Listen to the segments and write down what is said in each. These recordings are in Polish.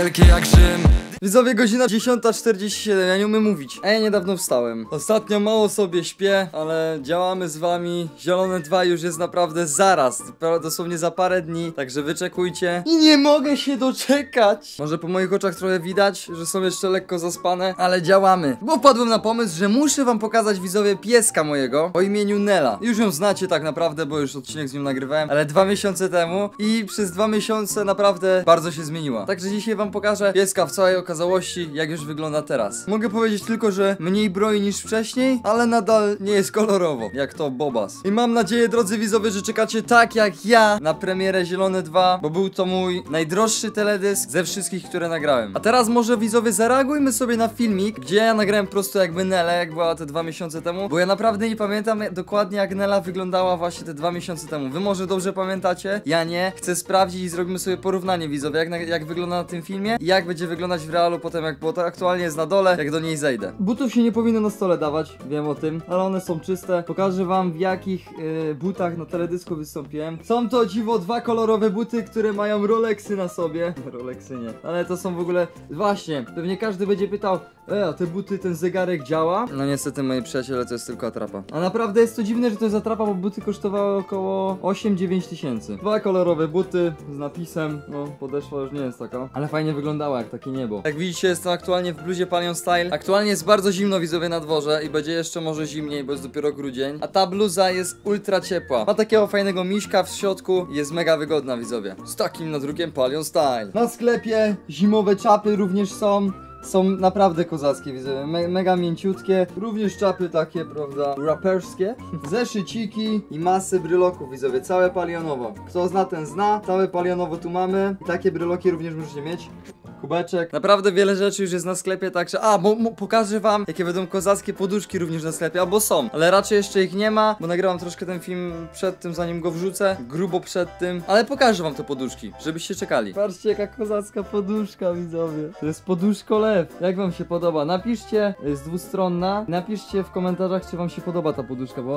wielkie jak Rzym. Widzowie, godzina 10:47, ja nie umiem mówić. A ja niedawno wstałem. Ostatnio mało sobie śpię, ale działamy z wami. Zielone 2 już jest naprawdę zaraz, dosłownie za parę dni. Także wyczekujcie. I nie mogę się doczekać. Może po moich oczach trochę widać, że są jeszcze lekko zaspane, ale działamy. Bo wpadłem na pomysł, że muszę wam pokazać, widzowie, pieska mojego o imieniu Nela. Już ją znacie tak naprawdę, bo już odcinek z nią nagrywałem, ale 2 miesiące temu i przez 2 miesiące naprawdę bardzo się zmieniła. Także dzisiaj wam pokażę pieska w całej okazałości, jak już wygląda teraz. Mogę powiedzieć tylko, że mniej broi niż wcześniej, ale nadal nie jest kolorowo, jak to Bobas. I mam nadzieję, drodzy widzowie, że czekacie tak jak ja na premierę Zielone 2, bo był to mój najdroższy teledysk ze wszystkich, które nagrałem. A teraz może, widzowie, zareagujmy sobie na filmik, gdzie ja nagrałem prosto jakby Nelę, jak była te 2 miesiące temu, bo ja naprawdę nie pamiętam dokładnie, jak Nela wyglądała właśnie te 2 miesiące temu. Wy może dobrze pamiętacie, ja nie. Chcę sprawdzić i zrobimy sobie porównanie, widzowie, jak wygląda na tym filmie i jak będzie wyglądać w realu potem, jak było to aktualnie jest na dole, jak do niej zejdę. Butów się nie powinno na stole dawać, wiem o tym, ale one są czyste. Pokażę wam, w jakich butach na teledysku wystąpiłem. Są to, dziwo, 2 kolorowe buty, które mają Rolexy na sobie. Rolexy nie, ale to są w ogóle... Właśnie, pewnie każdy będzie pytał, a te buty, ten zegarek działa? No niestety, moi przyjaciele, to jest tylko atrapa. A naprawdę jest to dziwne, że to jest atrapa, bo buty kosztowały około 8-9 tysięcy. 2 kolorowe buty z napisem, no podeszła już nie jest taka, ale fajnie wyglądała jak takie niebo. Jak widzicie, jestem aktualnie w bluzie Palion Style. Aktualnie jest bardzo zimno, widzowie, na dworze i będzie jeszcze może zimniej, bo jest dopiero grudzień. A ta bluza jest ultra ciepła. Ma takiego fajnego miśka w środku i jest mega wygodna, widzowie. Z takim nadrukiem Palion Style. Na sklepie zimowe czapy również są. Są naprawdę kozackie, widzę, mega mięciutkie. Również czapy takie, prawda, raperskie. Zeszyciki i masy bryloków, widzowie, całe palionowo. Kto zna, ten zna. Całe palionowo tu mamy. I takie bryloki również możecie mieć. Kubeczek. Naprawdę wiele rzeczy już jest na sklepie, także... pokażę wam, jakie będą kozackie poduszki również na sklepie, albo są. Ale raczej jeszcze ich nie ma, bo nagrałam troszkę ten film przed tym, zanim go wrzucę. Grubo przed tym. Ale pokażę wam te poduszki, żebyście czekali. Patrzcie, jaka kozacka poduszka, widzowie. To jest poduszko lew. Jak wam się podoba? Napiszcie, jest dwustronna. Napiszcie w komentarzach, czy wam się podoba ta poduszka, bo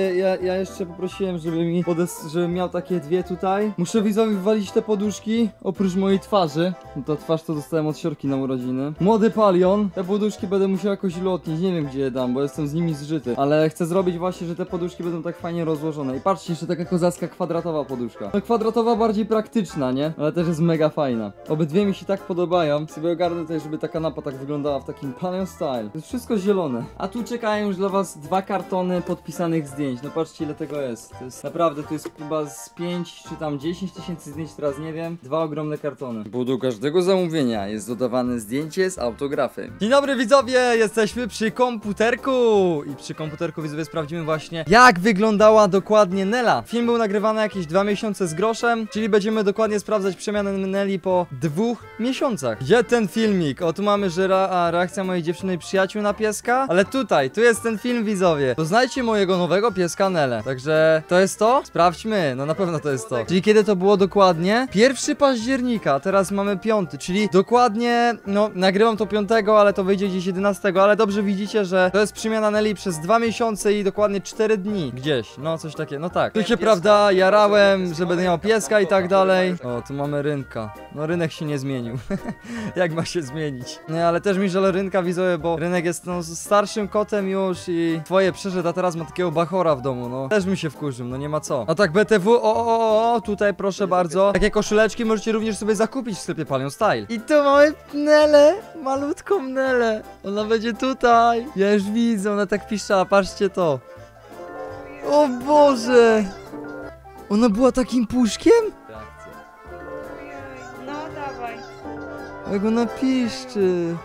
ja jeszcze poprosiłem, żebym miał takie 2 tutaj. Muszę, widzowie, wywalić te poduszki, oprócz mojej twarzy. No to twarz to dostałem od siorki na urodziny. Młody Palion. Te poduszki będę musiał jakoś ulotnić. Nie wiem, gdzie je dam, bo jestem z nimi zżyty. Ale chcę zrobić właśnie, że te poduszki będą tak fajnie rozłożone. I patrzcie, jeszcze taka kozacka kwadratowa poduszka. No kwadratowa bardziej praktyczna, nie? Ale też jest mega fajna. Obydwie mi się tak podobają. Sobie ogarnę tutaj, żeby ta kanapa tak wyglądała w takim Palion Style. To jest wszystko zielone. A tu czekają już dla was 2 kartony podpisanych zdjęć. No patrzcie, ile tego jest. To jest naprawdę, to jest chyba z 5 czy tam 10 tysięcy zdjęć, teraz nie wiem. 2 ogromne kartony. Bo do każdego zamówienia jest dodawane zdjęcie z autografem. Dzień dobry, widzowie, jesteśmy przy komputerku i przy komputerku, widzowie, sprawdzimy właśnie, jak wyglądała dokładnie Nela. Film był nagrywany jakieś 2 miesiące z groszem, czyli będziemy dokładnie sprawdzać przemianę Neli po 2 miesiącach. Gdzie ten filmik? O, tu mamy, że reakcja mojej dziewczyny i przyjaciół na pieska, ale tu jest ten film, widzowie. Poznajcie mojego nowego pieska Nelę. Także to jest to? Sprawdźmy, no na pewno to jest to. Czyli kiedy to było dokładnie? 1 października, a teraz mamy 5, czyli dokładnie, no nagrywam to 5, ale to wyjdzie gdzieś 11, ale dobrze widzicie, że to jest przemiana Neli przez 2 miesiące i dokładnie 4 dni gdzieś, no coś takiego, no tak. Tu się, prawda, jarałem, że będę miał pieska i tak dalej. O, tu mamy Rynka. No rynek się nie zmienił. Jak ma się zmienić? Nie, ale też mi żal Rynka, widzowie, bo Rynek jest no starszym kotem już i twoje przeszedł, a teraz ma takiego bachora w domu, no. Też mi się wkurzył, no nie ma co. A tak BTW, tutaj proszę bardzo. Takie koszuleczki możecie również sobie zakupić w sklepie Palion Style. I tu mamy Nelę, malutką Nelę. Ona będzie tutaj. Ja już widzę, ona tak piszczała, patrzcie to. O Boże! Ona była takim puszkiem? No dawaj. Jak ona piszczy.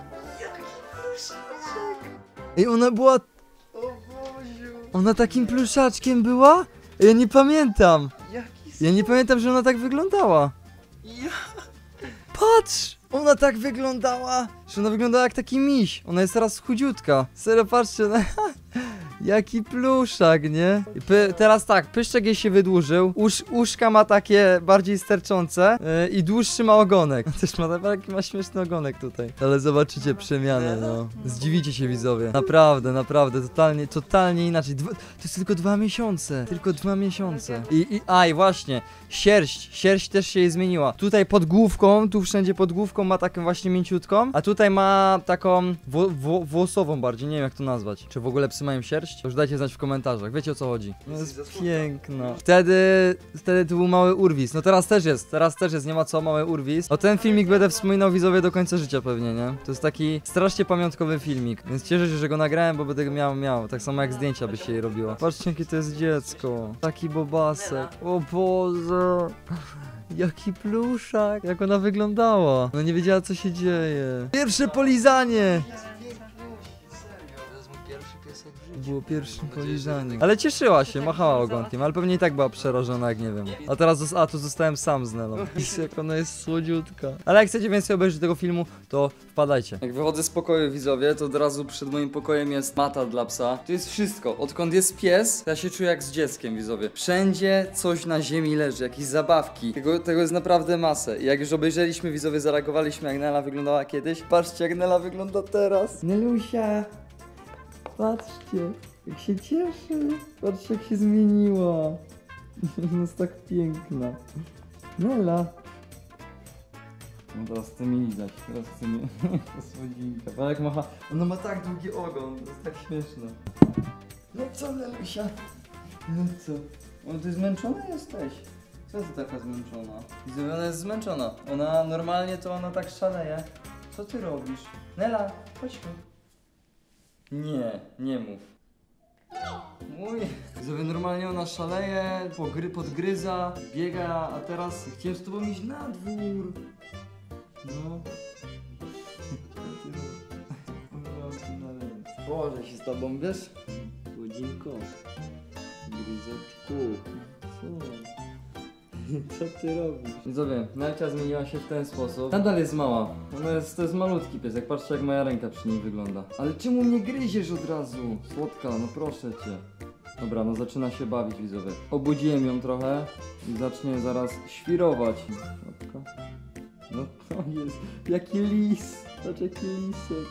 Ej, ona była... Ona takim pluszaczkiem była? Ja nie pamiętam. Ja nie pamiętam, że ona tak wyglądała. Patrz! Ona tak wyglądała, że ona wyglądała jak taki miś. Ona jest teraz chudziutka. Serio, patrzcie. Jaki pluszak, nie? Teraz tak, pyszczek jej się wydłużył, uszka ma takie bardziej sterczące i dłuższy ma ogonek. Też ma śmieszny ogonek tutaj. Ale zobaczycie przemianę, no. Zdziwicie się, widzowie. Naprawdę, totalnie inaczej. To jest tylko 2 miesiące. Tylko 2 miesiące. I właśnie, sierść też się jej zmieniła. Tutaj pod główką, tu wszędzie pod główką ma taką właśnie mięciutką, a tutaj ma taką włosową bardziej, nie wiem jak to nazwać. Czy w ogóle psy mają sierść? To już dajcie znać w komentarzach, wiecie o co chodzi. No jest piękna. Wtedy to był mały urwis, no teraz też jest, nie ma co, mały urwis. O ten filmik będę wspominał, widzowie, do końca życia pewnie, nie? To jest taki strasznie pamiątkowy filmik, więc cieszę się, że go nagrałem, bo będę go miał, tak samo jak zdjęcia by się jej robiło. Patrzcie, jakie to jest dziecko, taki bobasek, o Boże. Jaki pluszak, jak ona wyglądała. No nie wiedziała co się dzieje. Pierwsze polizanie. Było pierwszym polizaniem. Ale cieszyła się, machała ogonkiem, ale pewnie i tak była przerażona, jak nie wiem. A teraz, tu zostałem sam z Nelą. Widzicie, jak ona jest słodziutka. Ale jak chcecie więcej obejrzeć tego filmu, to wpadajcie. Jak wychodzę z pokoju, widzowie, to od razu przed moim pokojem jest mata dla psa. Tu jest wszystko. Odkąd jest pies, to ja się czuję jak z dzieckiem, widzowie. Wszędzie coś na ziemi leży, jakieś zabawki. Tego jest naprawdę masę. I jak już obejrzeliśmy, widzowie, zareagowaliśmy, jak Nela wyglądała kiedyś. Patrzcie, jak Nela wygląda teraz. Nelusia. Patrzcie, jak się cieszy. Patrzcie, jak się zmieniła. Jest tak piękna. Nela. No teraz chce mi lizać, teraz chce mi... Słodzinka. Ale jak macha... Ona ma tak długi ogon, to jest tak śmieszne. No co, Nelusia? No co? O, ty zmęczona jesteś? Co ty taka zmęczona? Widzę, ona jest zmęczona. Ona normalnie to ona tak szaleje. Co ty robisz? Nela, chodź tu. Nie mów. Mój. Widzowie, normalnie ona szaleje, podgryza, biega, a teraz chciałem z tobą iść na dwór. No. Boże się z tobą, wiesz? Godzinko. Gryzeczku. Co ty robisz? Widzowie, Nelcia zmieniła się w ten sposób. Nadal jest mała. To jest malutki piesek. Patrzcie, jak moja ręka przy niej wygląda. Ale czemu mnie gryziesz od razu? Słodka, no proszę cię. Dobra, no zaczyna się bawić, widzowie. Obudziłem ją trochę i zacznie zaraz świrować. Słodka. No to jest... Jaki lis! Patrz, jaki lisek.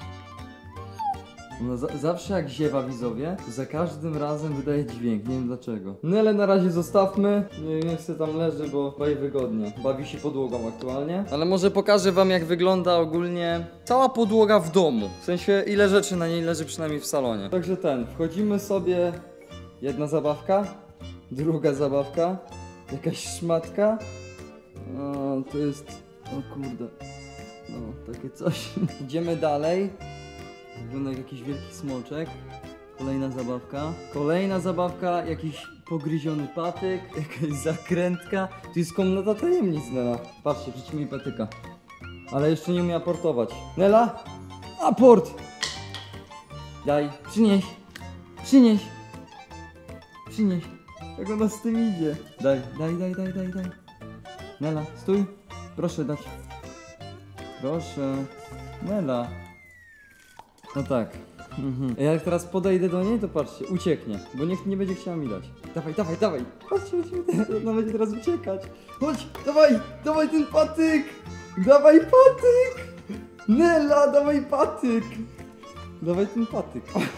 Ona zawsze jak ziewa, widzowie, to za każdym razem wydaje dźwięk, nie wiem dlaczego. Nelę na razie zostawmy, niech se tam leży, bo bawi wygodnie. Bawi się podłogą aktualnie. Ale może pokażę wam, jak wygląda ogólnie cała podłoga w domu. W sensie, ile rzeczy na niej leży, przynajmniej w salonie. Także wchodzimy sobie, jedna zabawka, druga zabawka, jakaś szmatka. O, to jest, o kurde, no takie coś. Idziemy dalej. Wygląda jak jakiś wielki smoczek. Kolejna zabawka, jakiś pogryziony patyk, jakaś zakrętka. Tu jest komnata tajemnic, Nela. Patrzcie, rzuci mi patyka. Ale jeszcze nie umie aportować. Nela! Aport! Daj, przynieś. Jak ona z tym idzie. Daj. Nela, stój. Proszę dać. Proszę. Nela. No tak. Jak teraz podejdę do niej, to patrzcie, ucieknie, bo nie będzie chciała mi dać. Dawaj. Patrzcie, ona będzie teraz uciekać. Chodź, dawaj ten patyk. Nela, dawaj patyk. Dawaj ten patyk.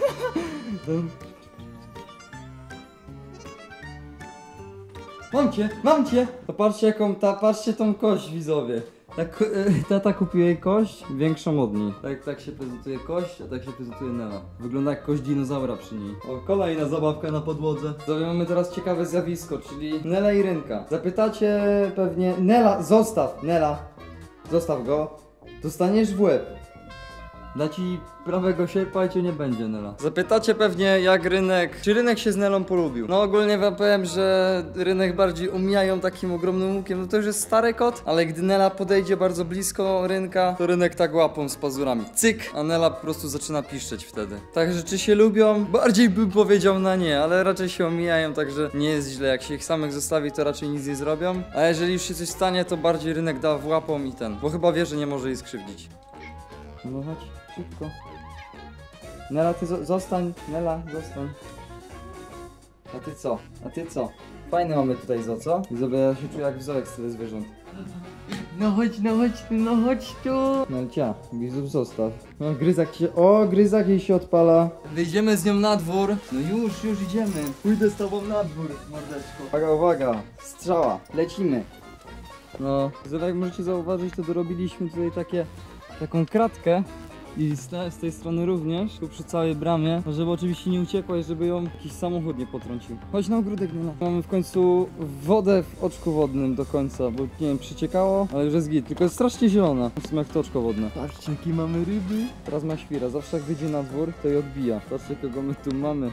Mam cię. To patrzcie patrzcie tą kość, widzowie. Tata kupił jej kość, większą od niej. Tak się prezentuje kość, a tak się prezentuje Nela. Wygląda jak kość dinozaura przy niej. O, kolejna zabawka na podłodze. Mamy teraz ciekawe zjawisko, czyli Nela i Rynka. Zapytacie pewnie... Nela, zostaw go. Dostaniesz w łeb. Da ci prawego sierpa i cię nie będzie, Nela. Zapytacie pewnie, jak czy Rynek się z Nelą polubił. No ogólnie wam powiem, że Rynek bardziej umijają takim ogromnym łukiem. No to już jest stary kot, ale gdy Nela podejdzie bardzo blisko Rynka, to Rynek tak łapą z pazurami. Cyk! A Nela po prostu zaczyna piszczeć wtedy. Także czy się lubią? Bardziej bym powiedział na nie, ale raczej się omijają, także nie jest źle. Jak się ich samych zostawi, to raczej nic nie zrobią. A jeżeli już się coś stanie, to bardziej Rynek da w łapą i bo chyba wie, że nie może jej skrzywdzić. No chodź, szybko. Nela, ty zostań. Nela, zostań. A ty co? A ty co? Fajne mamy tutaj zo, co? Widzowie, ja się czuję jak w zoo, jak tyle zwierząt. No chodź tu. No cia, widzów zostaw. No gryzak się, gryzak jej się odpala. Wyjdziemy z nią na dwór. No już idziemy. Pójdę z tobą na dwór, mordeczko. Uwaga, strzała, lecimy. No, jak możecie zauważyć, to dorobiliśmy tutaj taką kratkę. I z tej strony również, tu przy całej bramie, żeby oczywiście nie uciekła i żeby ją jakiś samochód nie potrącił. Chodź na ogródek, Nela. Mamy w końcu wodę w oczku wodnym do końca, bo nie wiem, przyciekało, ale już jest git, tylko jest strasznie zielona. W sumie jak to oczko wodne. Patrzcie, jakie mamy ryby. Teraz ma świra, zawsze jak wyjdzie na dwór, to je odbija. Patrzcie, kogo my tu mamy.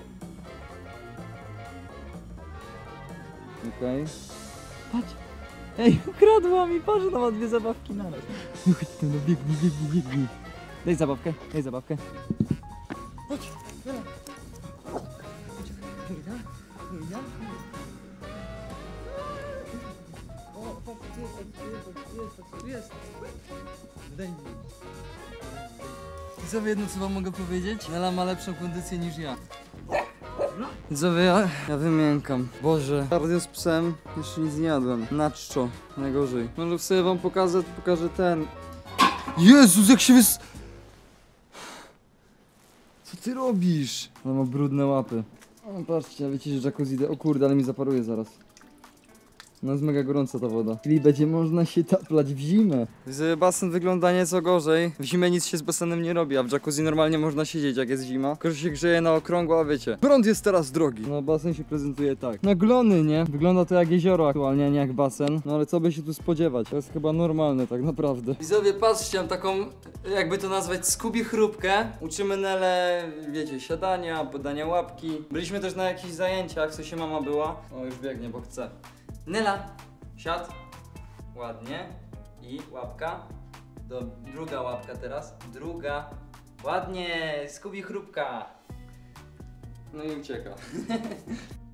Okej. Patrz. Ej, ukradła mi, patrz, ona ma 2 zabawki naraz. No chodź tam, no biegnij. Daj zabawkę. Chodź, Nela. O, patrz, tu jest. Daj mi. Widzowie, jedno co wam mogę powiedzieć? Nela ma lepszą kondycję niż ja. Widzowie, ja wymiękam. Boże, cardio z psem, jeszcze nic nie jadłem. Na czczo, najgorzej. No lub sobie wam pokażę ten. Jezus, jak się Co ty robisz? Ale ma brudne łapy. O, patrzcie, wiecie, że jacuzzi idę. O kurde, ale mi zaparuje zaraz. No jest mega gorąca ta woda. Czyli będzie można się taplać w zimę. Basen wygląda nieco gorzej. W zimę nic się z basenem nie robi, a w jacuzzi normalnie można siedzieć jak jest zima. Tylko, że się grzeje na okrągło, a wiecie. Prąd jest teraz drogi. No basen się prezentuje tak. Na glony, nie? Wygląda to jak jezioro aktualnie, a nie jak basen. No ale co by się tu spodziewać? To jest chyba normalne tak naprawdę. Widzowie, patrzcie, mam taką, jakby to nazwać, Scooby chrupkę. Uczymy Nelę, wiecie, siadania, podania łapki. Byliśmy też na jakichś zajęciach, w sensie mama była. O, już biegnie, bo chce. Nela, siad. Ładnie. I łapka. Druga łapka teraz. Druga. Ładnie. Scooby chrupka. No i ucieka.